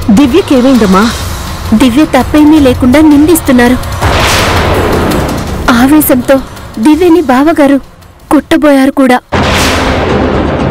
దివ్యకేమైందమ్మా? దివ్య తప్పేమీ లేకుండా నిందిస్తున్నారు. ఆవేశంతో దివ్యని బావగారు కొట్టబోయారు కూడా.